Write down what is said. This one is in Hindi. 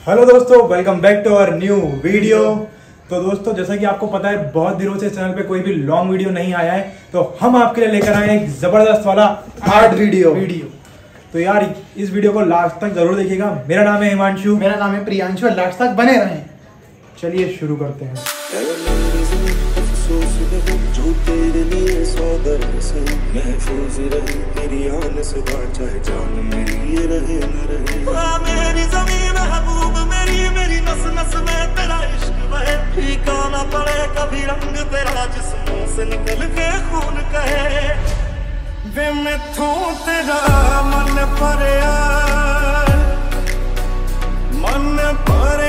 हेलो दोस्तों, welcome back to our new video. तो दोस्तों, जैसा कि आपको पता है बहुत दिनों से चैनल पे कोई भी लॉन्ग वीडियो नहीं आया है, तो हम आपके लिए लेकर आए एक जबरदस्त वाला हार्ड वीडियो। तो यार इस वीडियो को लास्ट तक जरूर देखिएगा। मेरा नाम है हिमांशु। मेरा नाम है प्रियांशु। लास्ट तक बने रहें। चलिए शुरू करते हैं। जो तेरे लिए सौदर से महफूज रहे तेरी आन से चाहे जान मेरी ये रहे न रहे। मेरी ज़मीन महबूब मेरी नस नस में तेरा इश्क बहे। फीका ना पड़े कभी रंग तेरा जिस्मों से निकल के खून कहे। वे मैथों तेरा मन पर